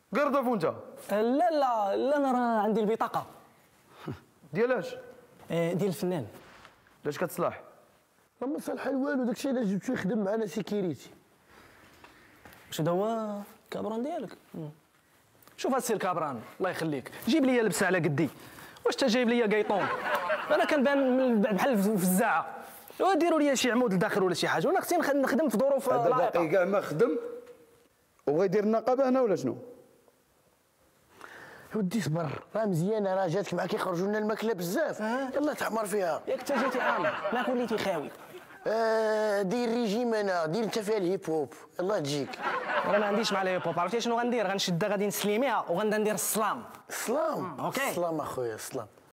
قردف وانت؟ لا لا لا، انا راه عندي البطاقه. ديالاش؟ ديال الفنان. لاش كتصلح؟ ما صالحه والو، داكشي علاش جبتو يخدم معنا سيكيريتي. واش هذا هو الكابران ديالك؟ شوف هاد السي الكابران الله يخليك، جيب لي لبسه على قدي. واش انت جايب لي قيطون؟ انا كنبان بحال في الزاعه. ديروا لي شي عمود لداخل ولا شي حاجه، وانا خصني نخدم في ظروف هذا لائقه. باقي كاع ما خدم وغيدير النقابه هنا ولا شنو؟ ودي صبر، راه مزيانه، راه جاتك معاك يخرجوا لنا الماكله بزاف. يلا تحمر فيها. ياك انت جيتي عامر ماك وليتي خاوي. دير ريجيم، انا دير انت فيها الهيب هوب، يلا تجيك. انا ما عنديش مع الهيب هوب. عرفتي شنو غندير؟ غنشدها غادي نسليميها وغنبدا ندير السلام. السلام. اوكي. السلام اخويا، السلام.